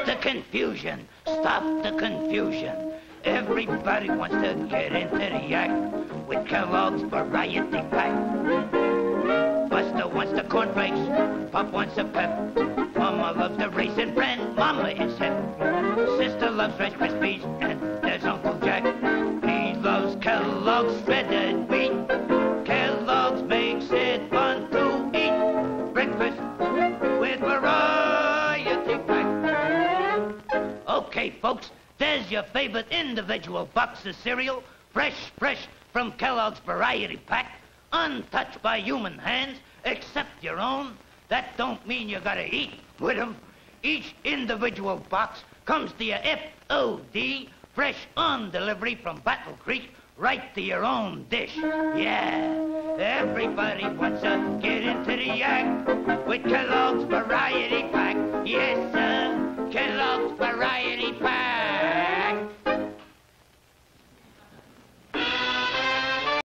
the confusion. Stop the confusion. Everybody wants to get into the act with Kellogg's Variety Pack. Buster wants the cornflakes, Pop wants a pep. Mama loves the raisin bran, Mama is hip. Sister loves Rice Krispies, and there's Uncle Jack. He loves Kellogg's shredded wheat. Kellogg's makes it fun to eat. Breakfast with Variety Pack. Okay, folks, there's your favorite individual box of cereal, fresh from Kellogg's Variety Pack, untouched by human hands, except your own. That don't mean you gotta eat with 'em. Each individual box comes to your FOD, fresh on delivery from Battle Creek, right to your own dish. Yeah, everybody wants to get into the act with Kellogg's Variety